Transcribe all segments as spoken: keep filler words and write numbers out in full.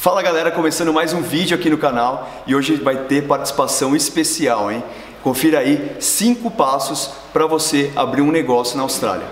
Fala galera, começando mais um vídeo aqui no canal e hoje vai ter participação especial, hein? Confira aí cinco passos para você abrir um negócio na Austrália.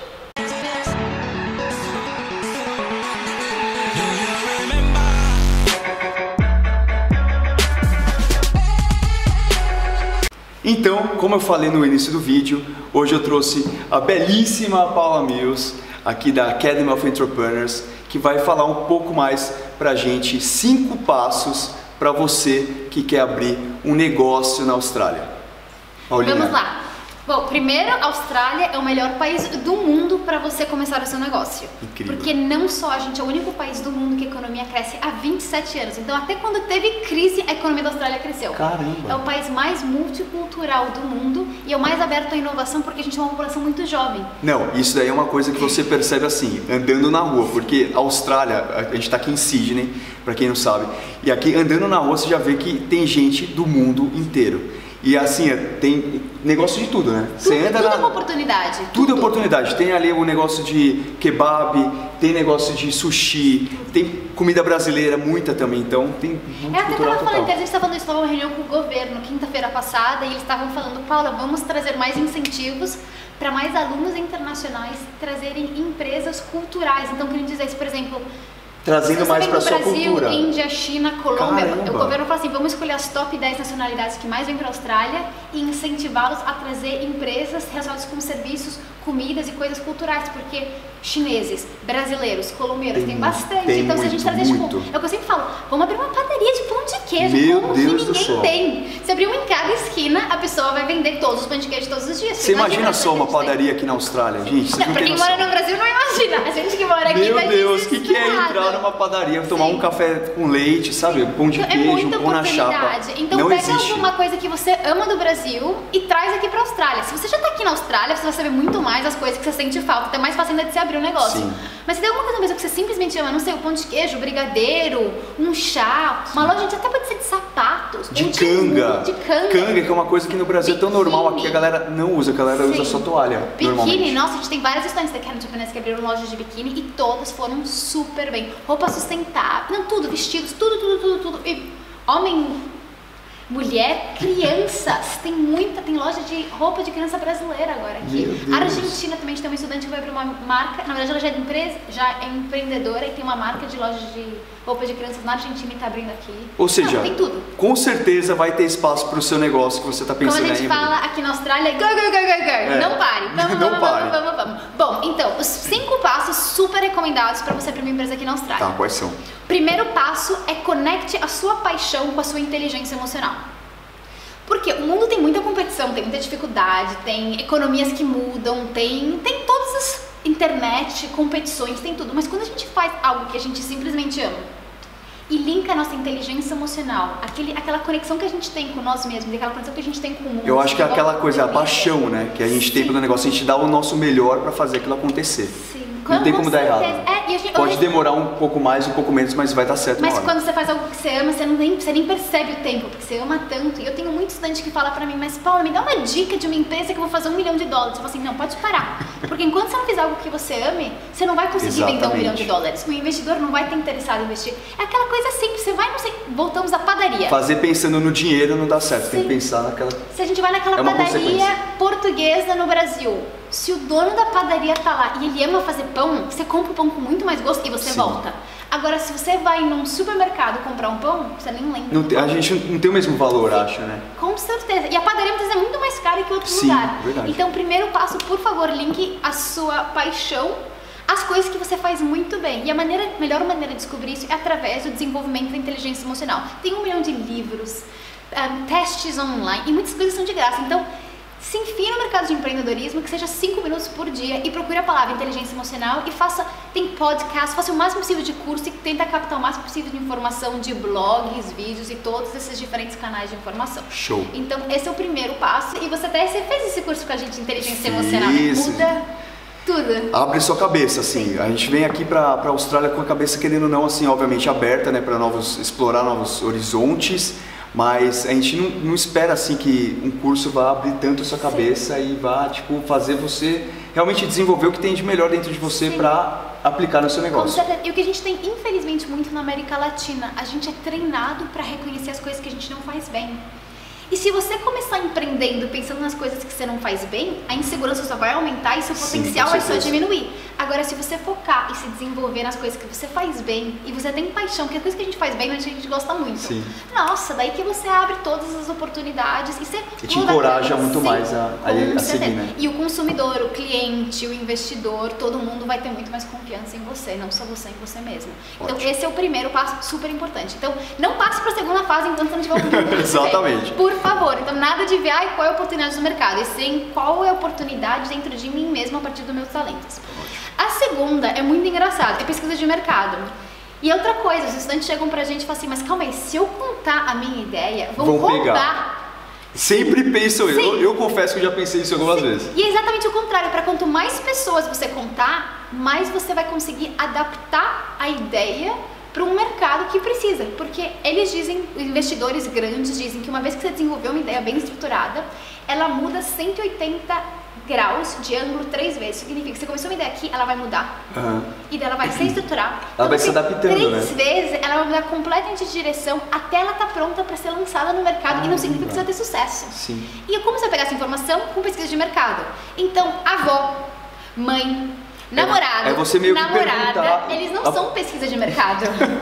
Então, como eu falei no início do vídeo, hoje eu trouxe a belíssima Paula Mills, aqui da Academy of Entrepreneurs, que vai falar um pouco mais pra gente cinco passos para você que quer abrir um negócio na Austrália. Paulina. Vamos lá. Bom, primeiro, a Austrália é o melhor país do mundo para você começar o seu negócio. Incrível. Porque não só a gente é o único país do mundo que a economia cresce há vinte e sete anos. Então, até quando teve crise, a economia da Austrália cresceu. Caramba! É o país mais multicultural do mundo e é o mais aberto à inovação porque a gente é uma população muito jovem. Não, isso daí é uma coisa que você percebe assim, andando na rua, porque a Austrália, a gente está aqui em Sydney, para quem não sabe, e aqui andando na rua você já vê que tem gente do mundo inteiro. E assim, tem negócio de tudo, né? Tudo, Você anda tudo na... é uma oportunidade. Tudo, Tudo é oportunidade. Tem ali o negócio de kebab, tem negócio de sushi, tem comida brasileira, muita também, então tem muito É, até cultural tava falando, total. a gente estava falando isso, estava uma reunião com o governo quinta-feira passada e eles estavam falando, Paula, vamos trazer mais incentivos para mais alunos internacionais trazerem empresas culturais. Então, querendo dizer isso, por exemplo, Trazendo mais para sua Brasil, cultura. Índia, China, Colômbia, Caramba. o governo fala assim, vamos escolher as top dez nacionalidades que mais vêm para a Austrália e incentivá-los a trazer empresas relacionadas com serviços, comidas e coisas culturais, porque chineses, brasileiros, colombianos, tem, tem bastante. Tem então, muito, se a gente trazer, muito. tipo, é o que eu sempre falo, vamos abrir uma padaria de pão de queijo, Meu como Deus que do ninguém céu. tem. Se abrir uma em cada esquina, a pessoa vai vender todos os pães de queijo todos os dias. Você imagina só uma quanta gente padaria aqui na Austrália, gente? Vocês tem. não Não, pra tem quem noção. mora no Brasil não imagina. A gente que mora aqui Meu vai Deus, o que, que é desesperada. entrar numa padaria, tomar Sim. um café com leite, sabe? Um pão de É queijo, muita um pão na chapa. oportunidade. Então não pega existe. alguma coisa que você ama do Brasil e traz aqui pra Austrália. Se você já tá aqui na Austrália, você vai saber muito mais as coisas que você sente falta. Até mais fácil ainda de você abrir um negócio. Sim. Mas se tem alguma coisa mesmo que você simplesmente ama, não sei, o pão de queijo, o brigadeiro, um chá, uma loja, gente, até pode ser de sapatos, De um canga. de canga. Canga, que é uma coisa que no Brasil é tão Biquíni. normal, aqui a galera não usa, a galera usa Sim. só toalha. Biquíni, normalmente. nossa, a gente tem várias estudantes da Academy Japonesa que abriram lojas de biquíni e todas foram super bem. Roupa sustentável, não, tudo, vestidos, tudo, tudo, tudo, tudo. E homem, mulher, crianças, tem muita, tem loja de roupa de criança brasileira agora aqui. Meu Deus. A Argentina também tem uma estudante que vai abrir uma marca, na verdade ela já é, empresa, já é empreendedora e tem uma marca de loja de roupa de crianças na Argentina e tá abrindo aqui. Ou seja, não, tem tudo. com certeza vai ter espaço para o seu negócio que você está Como pensando a gente em fala abrir. aqui na Austrália, go, go, go, go, go. É. Não pare. Vamos, Não vamos, pare. vamos, vamos, vamos. Bom, então, os cinco passos super recomendados para você abrir uma empresa aqui na Austrália. Tá, quais são? Primeiro passo é conecte a sua paixão com a sua inteligência emocional. Porque o mundo tem muita competição, tem muita dificuldade, tem economias que mudam, tem, tem todas as internet, competições, tem tudo. Mas quando a gente faz algo que a gente simplesmente ama e linka a nossa inteligência emocional, aquele, aquela conexão que a gente tem com nós mesmos, aquela conexão que a gente tem com o mundo. Eu acho que é aquela igual coisa, a delícia. paixão, né? Que a gente tem Sim. pelo negócio, a gente dá o nosso melhor para fazer aquilo acontecer. Sim. Não tem Com como dar errado. certeza. É, e a gente- Pode eu- demorar um pouco mais, um pouco menos, mas vai dar certo Mas na hora. quando você faz algo que você ama, você, não nem, você nem percebe o tempo, porque você ama tanto. E eu tenho muito estudante que fala pra mim, mas Paula, me dá uma dica de uma empresa que eu vou fazer um milhão de dólares. Eu falo assim, não, pode parar. Porque enquanto você não fizer algo que você ame, você não vai conseguir vender um Exatamente. milhão de dólares. O investidor não vai estar interessado em investir. É aquela coisa simples, você vai, não sei, voltamos à padaria. Fazer pensando no dinheiro não dá certo, tem que Sim. pensar naquela... Se a gente vai naquela É uma padaria consequência. portuguesa no Brasil, se o dono da padaria tá lá e ele ama fazer pão, você compra o pão com muito mais gosto e você Sim. volta. Agora, se você vai num supermercado comprar um pão, você nem lembra. Não do tem- a pão. gente não tem o mesmo valor, Sim. acho, né? Com certeza. E a padaria muitas vezes é muito mais cara que outro Sim, lugar. verdade. Então, primeiro passo, por favor, linke a sua paixão às coisas que você faz muito bem. E a maneira, melhor maneira de descobrir isso é através do desenvolvimento da inteligência emocional. Tem um milhão de livros, um, testes online e muitas coisas são de graça. Então, se enfie no mercado de empreendedorismo, que seja cinco minutos por dia e procure a palavra inteligência emocional e faça, tem podcast, faça o máximo possível de curso e tenta captar o máximo possível de informação de blogs, vídeos e todos esses diferentes canais de informação. Show. Então esse é o primeiro passo e você até você fez esse curso com a gente de inteligência Fiz. emocional, muda tudo. Abre sua cabeça, assim. A gente vem aqui pra, pra Austrália com a cabeça querendo ou não, assim, obviamente aberta, né, para novos, explorar novos horizontes. Mas a gente não, não espera assim que um curso vá abrir tanto a sua cabeça. Sim. E vá tipo fazer você realmente desenvolver o que tem de melhor dentro de você para aplicar no seu negócio. Com certeza. E o que a gente tem, infelizmente, muito na América Latina, a gente é treinado para reconhecer as coisas que a gente não faz bem. E se você começar empreendendo, pensando nas coisas que você não faz bem, a insegurança só vai aumentar e seu potencial vai só diminuir. Agora, se você focar e se desenvolver nas coisas que você faz bem, e você tem paixão, porque a coisa que a gente faz bem, a gente gosta muito. Sim. Nossa, daí que você abre todas as oportunidades e você... E te encoraja muito mais a, a, a seguir, né? E o consumidor, o cliente, o investidor, todo mundo vai ter muito mais confiança em você, não só você em você mesmo. Então, Ótimo. Esse é o primeiro passo super importante. Então, não passe para a segunda fase enquanto você não tiver oportunidade. Exatamente. Por Por favor, então nada de ver ai, qual é a oportunidade do mercado, e sim qual é a oportunidade dentro de mim mesmo a partir dos meus talentos. A segunda é muito engraçada, é pesquisa de mercado. E outra coisa, os estudantes chegam pra gente e falam assim, mas calma aí, se eu contar a minha ideia, vão, vão roubar. Pegar. Sempre penso eu. eu, eu confesso que eu já pensei isso algumas Sim. vezes. E é exatamente o contrário, para quanto mais pessoas você contar, mais você vai conseguir adaptar a ideia para um mercado que precisa, porque eles dizem, investidores grandes dizem que uma vez que você desenvolveu uma ideia bem estruturada, ela muda cento e oitenta graus de ângulo três vezes. Significa que você começou uma ideia aqui, ela vai mudar, uhum. e daí ela vai se estruturar. Ela vai se adaptando, três né? Três vezes ela vai mudar completamente de direção até ela estar tá pronta para ser lançada no mercado, ah, e não significa que você vai ter sucesso. Sim. E como você vai pegar essa informação? Com pesquisa de mercado. Então, avó, mãe, namorado, é você meio que namorada, eles não a... são pesquisa de mercado.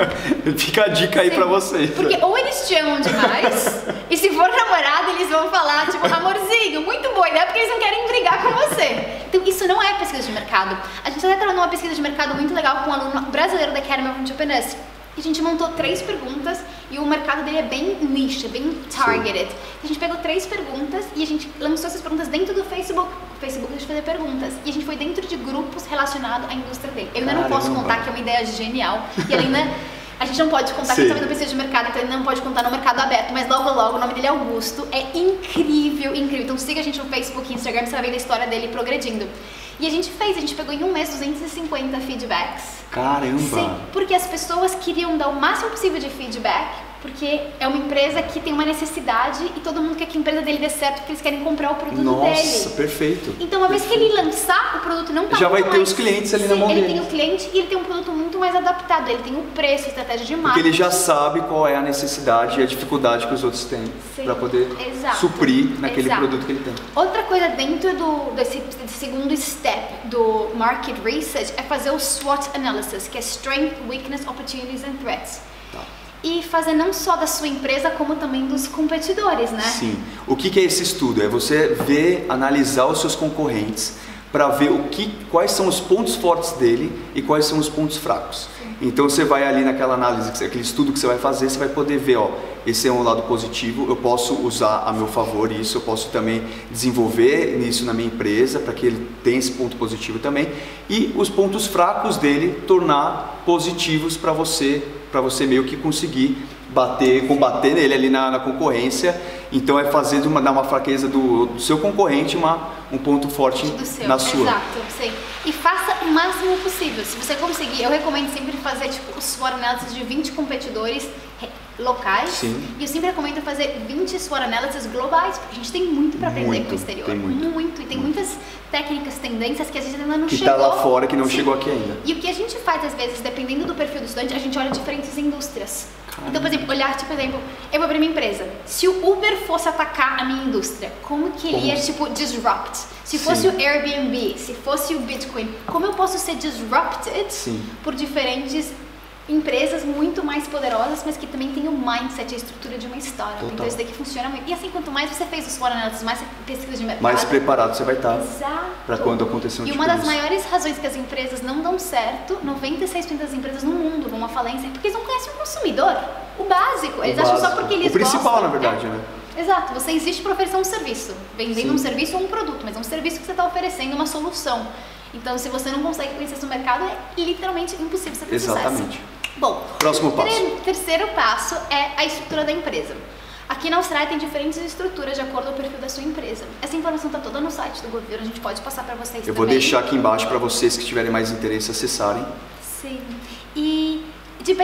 Fica a dica aí Sim, pra vocês. Porque ou eles te amam demais, e se for namorado, eles vão falar, tipo, amorzinho, muito boa ideia, porque eles não querem brigar com você. Então, isso não é pesquisa de mercado. A gente até trabalhou numa pesquisa de mercado muito legal com um aluno brasileiro da Academy of Entrepreneurs. A gente montou três perguntas e o mercado dele é bem niche, bem targeted. Sim. A gente pegou três perguntas e a gente lançou essas perguntas dentro do Facebook. O Facebook deixa fazer perguntas. E a gente foi dentro de grupos relacionados à indústria dele. Eu ainda Caramba. não posso contar que é uma ideia genial. E ele ainda... A gente não pode contar Sim. que ele está fazendo pesquisa de mercado, então ele não pode contar no mercado aberto, mas logo logo, o nome dele é Augusto. É incrível, incrível. Então siga a gente no Facebook e Instagram, você vai ver a história dele progredindo. E a gente fez, a gente pegou em um mês duzentos e cinquenta feedbacks. Caramba! Sim, porque as pessoas queriam dar o máximo possível de feedback, porque é uma empresa que tem uma necessidade e todo mundo quer que a empresa dele dê certo porque eles querem comprar o produto Nossa, dele. Nossa, perfeito. Então, uma perfeito. vez que ele lançar o produto, não tá já vai mais... ter os clientes ali Sim, na mão ele dele. tem o cliente e ele tem um produto muito mais adaptado. Ele tem o preço, a estratégia de marketing. Porque ele já sabe qual é a necessidade e a dificuldade que os outros têm para poder Exato. suprir naquele Exato. produto que ele tem. Outra coisa dentro do, desse, desse segundo step do Market Research é fazer o SWOT Analysis, que é Strength, Weakness, Opportunities and Threats. Tá. E fazer não só da sua empresa, como também dos competidores, né? Sim. O que, que é esse estudo? É você ver, analisar os seus concorrentes para ver o que, quais são os pontos fortes dele e quais são os pontos fracos. Sim. Então você vai ali naquela análise, aquele estudo que você vai fazer, você vai poder ver, ó, esse é um lado positivo, eu posso usar a meu favor isso, eu posso também desenvolver isso na minha empresa para que ele tenha esse ponto positivo também, e os pontos fracos dele tornar positivos para você, para você meio que conseguir bater, combater nele ali na, na concorrência. Então é fazer de uma, dar uma fraqueza do, do seu concorrente uma, um ponto forte do seu, na sua. Exato, sim. E faça o máximo possível. Se você conseguir, eu recomendo sempre fazer tipo, o SWOT analysis de vinte competidores locais. Sim. E eu sempre recomendo fazer vinte SWOT analysis globais, porque a gente tem muito para aprender muito, com o exterior. Tem muito. muito. E tem muito. muitas técnicas, tendências que a gente ainda não que chegou. Que tá lá fora, que não Sim. chegou aqui ainda. E o que a gente faz às vezes, dependendo do perfil do estudante, a gente olha diferentes indústrias. Caramba. Então, por exemplo, olhar, tipo, por exemplo, eu vou abrir minha empresa. Se o Uber fosse atacar a minha indústria, como que ele ia, tipo, disrupt? Se fosse Sim. o Airbnb, se fosse o Bitcoin, como eu posso ser disrupted Sim. por diferentes empresas muito mais poderosas, mas que também tem o mindset, a estrutura de uma startup. Total. Então isso daqui funciona muito. E assim, quanto mais você fez os SWOT analysis, mais pesquisa de mercado, mais preparado você vai estar para quando acontecer um E tipo uma das disso. maiores razões que as empresas não dão certo, noventa e seis por cento das empresas no mundo vão à falência, é porque eles não conhecem o consumidor, o básico. Eles o acham básico. só porque eles O principal, gostam, na verdade, né? né? Exato, você existe para oferecer um serviço, vendendo Sim. um serviço ou um produto, mas é um serviço que você está oferecendo, uma solução. Então, se você não consegue conhecer seu mercado, é literalmente impossível você ter Exatamente. sucesso. Bom, próximo passo. O terceiro passo é a estrutura da empresa. Aqui na Austrália tem diferentes estruturas de acordo com o perfil da sua empresa. Essa informação está toda no site do governo, a gente pode passar para vocês Eu também. vou deixar aqui embaixo para vocês que tiverem mais interesse acessarem. Sim. E depende,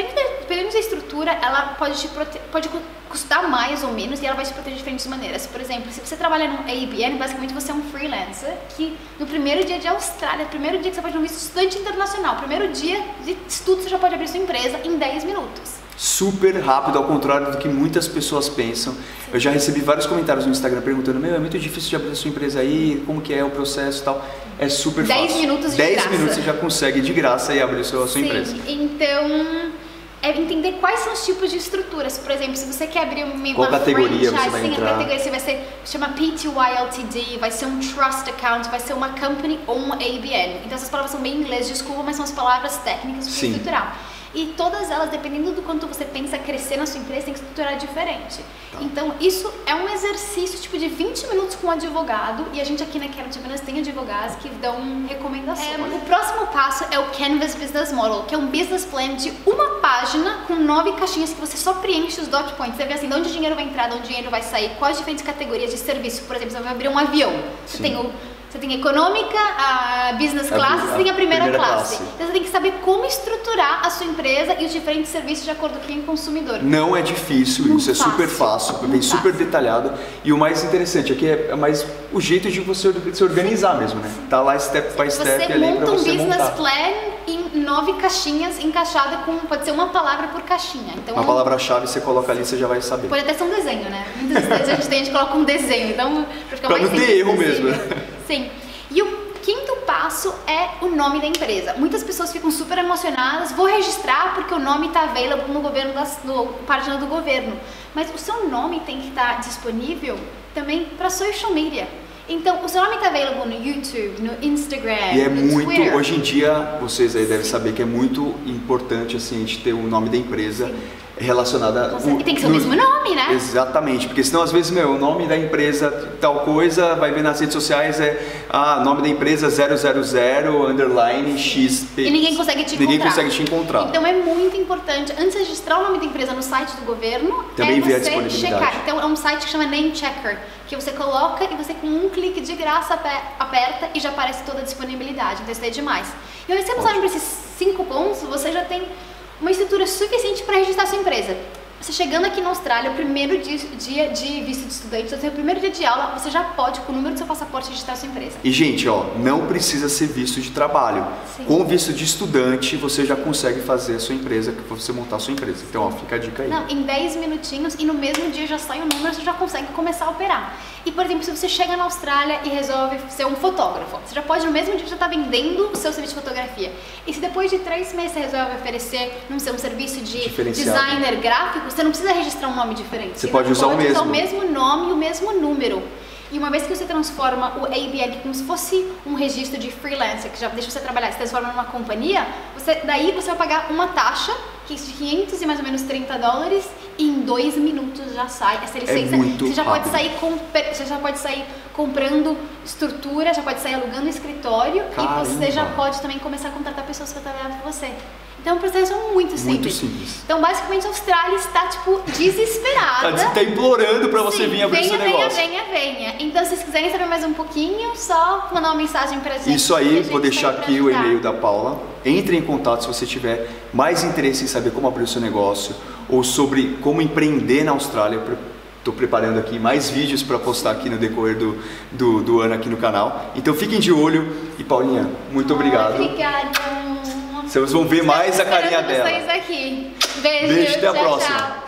dependendo da estrutura, ela pode te prote... pode custar mais ou menos e ela vai te proteger de diferentes maneiras. Por exemplo, se você trabalha no A B N, basicamente você é um freelancer que no primeiro dia de Austrália, primeiro dia que você pode um visto estudante internacional, primeiro dia de estudo você já pode abrir sua empresa em dez minutos. Super rápido, ao contrário do que muitas pessoas pensam. Eu já recebi vários comentários no Instagram perguntando: meu, é muito difícil de abrir a sua empresa aí, como que é o processo e tal. É super fácil. dez minutos de dez graça. minutos você já consegue de graça e abrir a sua, a sua Sim, empresa. Então, é entender quais são os tipos de estruturas. Por exemplo, se você quer abrir uma, Qual uma categoria franchise, você vai sim, entrar? a categoria você vai ser, chama P T Y L T D, vai ser um Trust Account, vai ser uma Company ou um A B N. Então essas palavras são bem em inglês, desculpa, mas são as palavras técnicas para estruturar. E todas elas, dependendo do quanto você pensa crescer na sua empresa, tem que estruturar diferente. Tá. Então, isso é um exercício tipo de vinte minutos com um advogado, e a gente aqui na Academy of Business tem advogados que dão recomendações. É, o próximo passo é o Canvas Business Model, que é um business plan de uma página com nove caixinhas que você só preenche os dot points. Você vê assim, de onde o dinheiro vai entrar, de onde o dinheiro vai sair, quais diferentes categorias de serviço. Por exemplo, você vai abrir um avião. Você Sim. tem o Você tem a econômica, a business class, a, você tem a primeira, primeira classe. classe. Então você tem que saber como estruturar a sua empresa e os diferentes serviços de acordo com o consumidor. Não é difícil, Muito isso é fácil. super fácil, Muito bem super fácil. detalhado. E o mais interessante aqui é mais o jeito de você se organizar mesmo, né? Tá lá step by step você ali monta pra um você business montar. plan em nove caixinhas encaixada com, pode ser uma palavra por caixinha. Então, Uma palavra-chave você coloca ali, você já vai saber. Pode até ser um desenho, né? Muitas vezes a gente tem, a gente coloca um desenho, então pra ficar Pra mais não ter erro mesmo. Sim. E o quinto passo é o nome da empresa. Muitas pessoas ficam super emocionadas, vou registrar porque o nome está available no governo, das, no página do governo. Mas o seu nome tem que estar disponível também para social media. Então, o seu nome está available no YouTube, no Instagram, E é no muito, Twitter. hoje em dia, vocês aí devem saber que é muito importante assim, a gente ter o nome da empresa Sim. relacionada... Nossa, e tem que ser o mesmo nome, né? Exatamente, porque senão às vezes, meu, o nome da empresa tal coisa, vai ver nas redes sociais, é ah, nome da empresa zero zero zero, underline, X P. E ninguém consegue te encontrar. Ninguém consegue te encontrar. Então é muito importante, antes de registrar o nome da empresa no site do governo, Também é ver a você disponibilidade. checar. Então é um site que chama Name Checker, que você coloca e você com um clique de graça aperta e já aparece toda a disponibilidade. Então isso é demais. E aí você não sabe para esses cinco pontos, você já tem uma estrutura suficiente para registrar sua empresa. Você chegando aqui na Austrália, o primeiro dia, dia de visto de estudante, então, o primeiro dia de aula, você já pode, com o número do seu passaporte, registrar sua empresa. E gente, ó, não precisa ser visto de trabalho. Sim. Com visto de estudante, você já consegue fazer a sua empresa, que você montar a sua empresa. Então, ó, fica a dica aí. Não, em dez minutinhos e no mesmo dia já sai o número, você já consegue começar a operar. E, por exemplo, se você chega na Austrália e resolve ser um fotógrafo, você já pode no mesmo dia já estar vendendo o seu serviço de fotografia. E se depois de três meses você resolve oferecer, não sei, um serviço de designer gráfico, você não precisa registrar um nome diferente. Você pode usar o mesmo. usar o mesmo nome e o mesmo número. E uma vez que você transforma o A B N como se fosse um registro de freelancer, que já deixa você trabalhar, se transforma numa companhia, você, daí você vai pagar uma taxa, que é de quinhentos e mais ou menos trinta dólares, e em dois minutos já sai essa licença. É muito você já rápido. pode sair com, você já pode sair comprando estrutura, já pode sair alugando escritório. Caramba. E você já pode também começar a contratar pessoas para trabalhar para você. Então é um processo muito simples. Muito simples. Então basicamente a Austrália está tipo desesperada. Tá, tá implorando pra você Sim, vir abrir venha, seu venha, negócio. venha, venha. Então se vocês quiserem saber mais um pouquinho, só mandar uma mensagem pra gente. Isso que a aí, gente vou deixar vai pra aqui o ajudar. e-mail da Paula. Entre em contato se você tiver mais interesse em saber como abrir o seu negócio ou sobre como empreender na Austrália. Estou preparando aqui mais vídeos para postar aqui no decorrer do, do, do ano aqui no canal. Então fiquem de olho. E Paulinha, muito obrigado. Obrigada. Vocês vão ver mais a carinha dela. Vocês aqui. Beijo, Beijo, até a tchau, próxima. tchau.